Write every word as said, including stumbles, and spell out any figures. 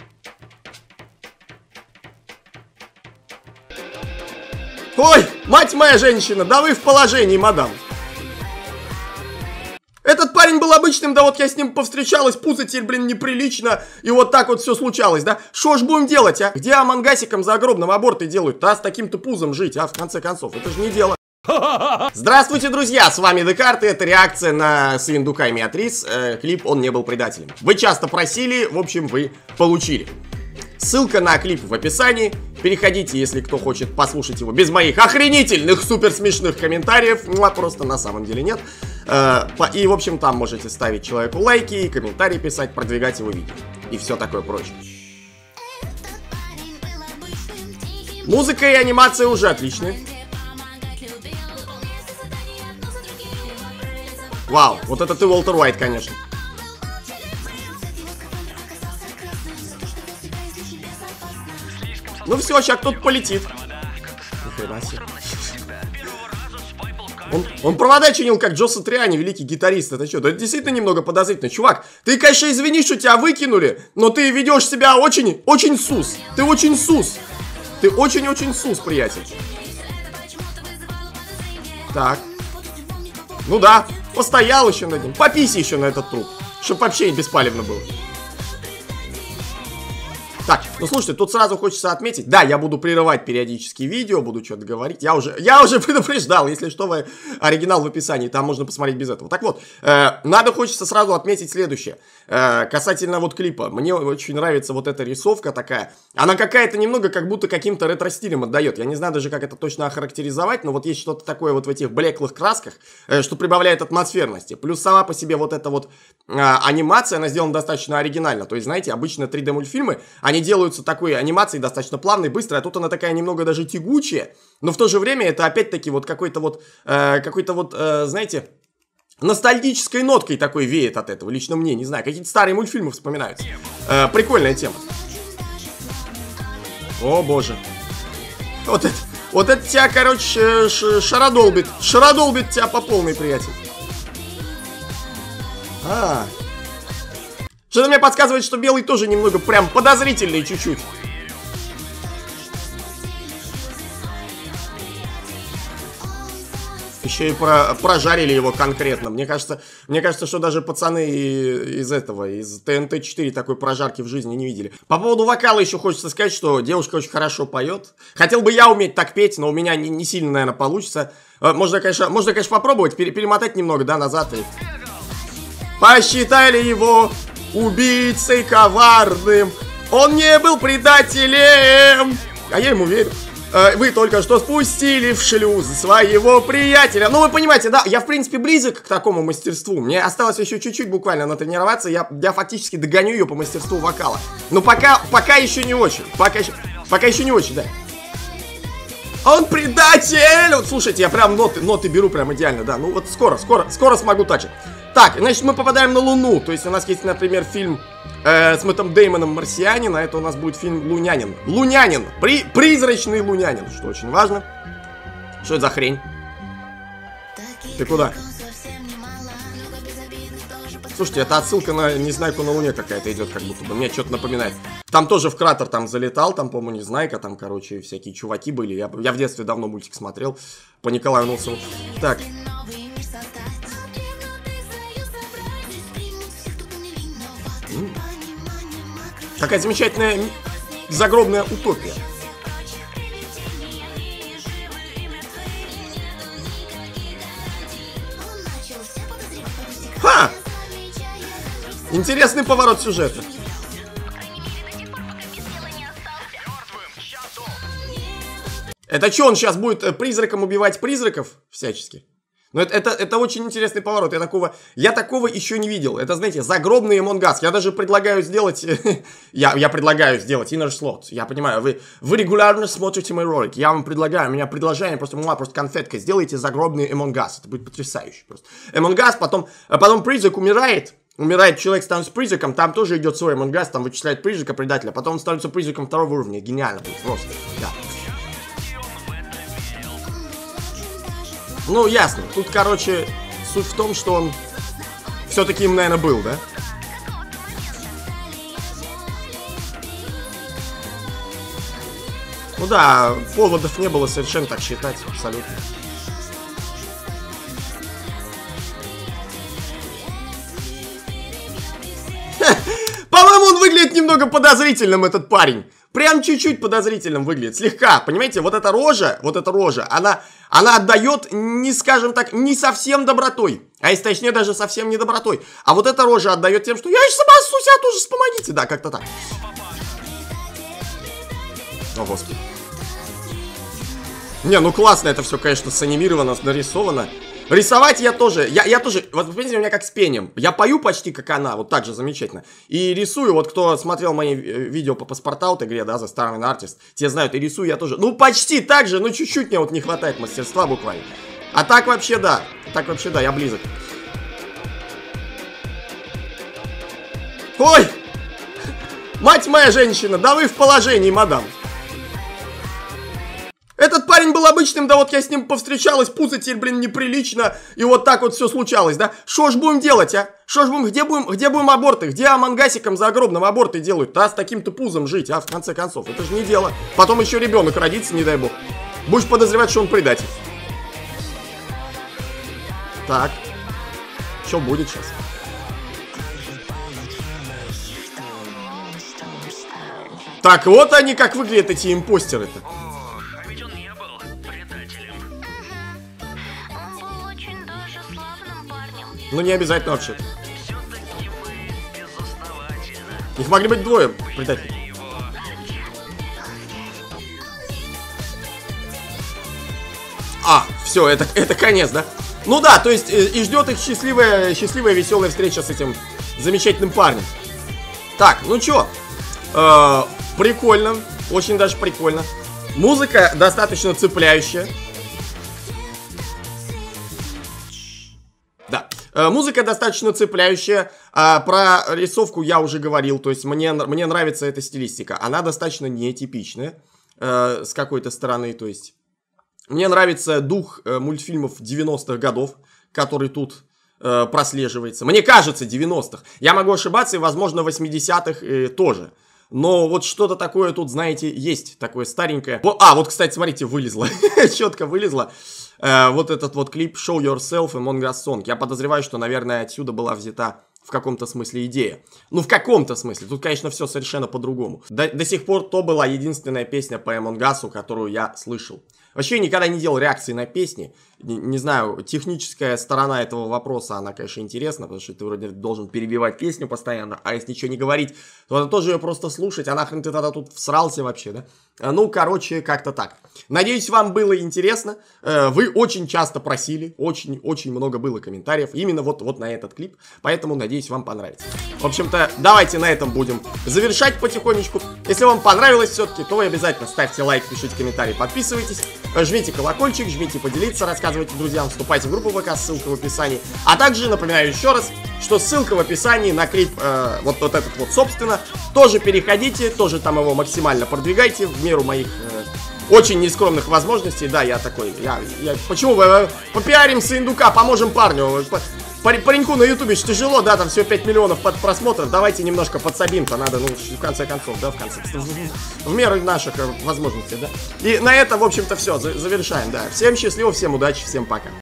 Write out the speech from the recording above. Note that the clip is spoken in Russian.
Ой, мать моя женщина, да вы в положении, мадам. Этот парень был обычным, да вот я с ним повстречалась, пузо теперь, блин, неприлично, и вот так вот все случалось, да? Что ж будем делать, а? Где амангасиком загробного аборты делают, а? С таким-то пузом жить, а? В конце концов, это же не дело. Здравствуйте, друзья, с вами Декарт, и это реакция на Свиндука и Миатрис, э, клип «Он не был предателем». Вы часто просили, в общем, вы получили. Ссылка на клип в описании. Переходите, если кто хочет послушать его без моих охренительных, супер смешных комментариев. Ну, а просто на самом деле нет. И, в общем, там можете ставить человеку лайки, и комментарии писать, продвигать его видео. И все такое прочее. Музыка и анимация уже отличные. Вау, вот это ты, Уолтер Уайт, конечно. Ну все, сейчас кто-то полетит. Он, он провода чинил, как Джо Сатриани, великий гитарист. Это что? Да это действительно немного подозрительно. Чувак, ты, конечно, извини, что тебя выкинули, но ты ведешь себя очень, очень сус. Ты очень сус. Ты очень-очень сус, приятель. Так. Ну да, постоял еще над ним. Пописи еще на этот труп, чтобы вообще беспалевно было. Так, ну слушайте, тут сразу хочется отметить, да, я буду прерывать периодически видео, буду что-то говорить, я уже, я уже предупреждал, если что, вы, оригинал в описании, там можно посмотреть без этого. Так вот, э, надо, хочется сразу отметить следующее, э, касательно вот клипа, мне очень нравится вот эта рисовка такая, она какая-то немного как будто каким-то ретро-стилем отдает, я не знаю даже, как это точно охарактеризовать, но вот есть что-то такое вот в этих блеклых красках, э, что прибавляет атмосферности, плюс сама по себе вот эта вот э, анимация, она сделана достаточно оригинально, то есть, знаете, обычно три дэ мультфильмы, они делаются такой анимацией достаточно плавной, быстрой, а тут она такая немного даже тягучая, но в то же время это опять-таки вот какой-то вот, э, какой-то вот, э, знаете, ностальгической ноткой такой веет от этого, лично мне, не знаю, какие-то старые мультфильмы вспоминаются. Э, прикольная тема. О боже. Вот это, вот это тебя, короче, шародолбит, шародолбит тебя по полной, приятель. А. Что-то мне подсказывает, что белый тоже немного прям подозрительный чуть-чуть. Еще и про, прожарили его конкретно. Мне кажется, мне кажется, что даже пацаны из этого, из тэ эн тэ четыре такой прожарки в жизни не видели. По поводу вокала еще хочется сказать, что девушка очень хорошо поет. Хотел бы я уметь так петь, но у меня не, не сильно, наверное, получится. Можно, конечно, можно, конечно, попробовать, пере, перемотать немного, да, назад. И... Посчитали его убийцей коварным, он не был предателем. А я ему верю. Вы только что спустили в шлюз своего приятеля. Ну, вы понимаете, да, я, в принципе, близок к такому мастерству. Мне осталось еще чуть-чуть буквально натренироваться. Я, я фактически догоню ее по мастерству вокала. Но пока, пока еще не очень. Пока еще, пока еще не очень, да. Он предатель! Вот, слушайте, я прям ноты, ноты беру прям идеально, да. Ну, вот скоро, скоро, скоро смогу тачить. Так, значит, мы попадаем на Луну. То есть у нас есть, например, фильм э, с Мэттом Деймоном «Марсианин», а это у нас будет фильм «Лунянин». Лунянин! При, призрачный лунянин, что очень важно. Что это за хрень? Ты куда? Слушайте, это отсылка на Незнайку на Луне какая-то идет, как будто бы. Мне что-то напоминает. Там тоже в кратер там залетал, там, по-моему, Незнайка, там, короче, всякие чуваки были. Я, я в детстве давно мультик смотрел по Николаю Носову. Так. Такая замечательная загробная утопия. Ха! Интересный поворот сюжета. Это что, он сейчас будет призраком убивать призраков всячески? Но это, это, это очень интересный поворот. Я такого, я такого еще не видел. Это, знаете, загробный Among Us. Я даже предлагаю сделать... я, я предлагаю сделать Inner Slot. Я понимаю, вы, вы регулярно смотрите мои ролики. Я вам предлагаю, у меня предложение, просто, муа, просто конфетка. Сделайте загробный Among Us. Это будет потрясающе просто. Among Us, потом, потом призрак умирает. Умирает человек, становится призраком. Там тоже идет свой Among Us. Там вычисляет призрака, предателя. Потом он становится призраком второго уровня. Гениально будет просто. Да. Ну, ясно. Тут, короче, суть в том, что он все-таки им, наверное, был, да? Ну да, поводов не было совершенно так считать, абсолютно. По-моему, он выглядит немного подозрительным, этот парень. Прям чуть-чуть подозрительным выглядит, слегка, понимаете, вот эта рожа, вот эта рожа, она, она отдает, не скажем так, не совсем добротой, а если точнее даже совсем не добротой, а вот эта рожа отдает тем, что я еще сама суся, тоже помогите, да, как-то так. О, господи. Не, ну классно это все, конечно, санимировано, нарисовано. Рисовать я тоже, я, я тоже, вот, видите, у меня как с пением. Я пою почти как она, вот так же замечательно. И рисую, вот кто смотрел мои видео по паспортаут игре, да, за Starman Artist, те знают, и рисую я тоже. Ну, почти так же, но чуть-чуть мне вот не хватает мастерства буквально. А так вообще да, так вообще да, я близок. Ой! Мать моя женщина, да вы в положении, мадам. Этот парень был обычным, да вот я с ним повстречалась, пузо теперь, блин, неприлично, и вот так вот все случалось, да? Что ж будем делать, а? Что ж будем, где будем, где будем аборты? Где амангасиком загробным аборты делают? А с таким-то пузом жить, а в конце концов, это же не дело. Потом еще ребенок родится, не дай бог. Будешь подозревать, что он предатель. Так, что будет сейчас? Так, вот они как выглядят, эти импостеры-то. Ну, не обязательно вообще-то. Их могли быть двое, предателей. А, все, это, это конец, да? Ну да, то есть и, и ждет их счастливая, счастливая, веселая встреча с этим замечательным парнем. Так, ну чё? Э, прикольно, очень даже прикольно. Музыка достаточно цепляющая. Да. Музыка достаточно цепляющая, а, про рисовку я уже говорил, то есть мне, мне нравится эта стилистика, она достаточно нетипичная э, с какой-то стороны, то есть мне нравится дух э, мультфильмов девяностых годов, который тут э, прослеживается, мне кажется, девяностых, я могу ошибаться и, возможно, восьмидесятых э, тоже. Но вот что-то такое тут, знаете, есть, такое старенькое. А, вот, кстати, смотрите, вылезло, четко вылезло. Uh, вот этот вот клип Show Yourself Among Us Song. Я подозреваю, что, наверное, отсюда была взята в каком-то смысле идея. Ну, в каком-то смысле. Тут, конечно, все совершенно по-другому. До, до сих пор то была единственная песня по Among Us, которую я слышал. Вообще, я никогда не делал реакции на песни. Не, не знаю, техническая сторона этого вопроса, она, конечно, интересна, потому что ты вроде должен перебивать песню постоянно, а если ничего не говорить, то надо тоже ее просто слушать, а нахрен ты тогда тут всрался вообще, да? Ну, короче, как-то так. Надеюсь, вам было интересно. Вы очень часто просили, очень-очень много было комментариев именно вот, вот на этот клип, поэтому, надеюсь, вам понравится. В общем-то, давайте на этом будем завершать потихонечку. Если вам понравилось все-таки, то вы обязательно ставьте лайк, пишите комментарий, подписывайтесь, жмите колокольчик, жмите поделиться, рассказывайте друзьям, вступайте в группу ВК, ссылка в описании. А также напоминаю еще раз, что ссылка в описании на клип, э, вот, вот этот вот, собственно, тоже переходите, тоже там его максимально продвигайте в меру моих э, очень нескромных возможностей. Да, я такой, я, я почему вы э, попиаримся индука, поможем парню. Пареньку на ютубе тяжело, да, там всего пять миллионов под просмотров. Давайте немножко подсобим-то надо, ну, в конце концов, да, в конце в, в меру наших возможностей, да. И на этом, в общем-то, все, завершаем, да. Всем счастливо, всем удачи, всем пока.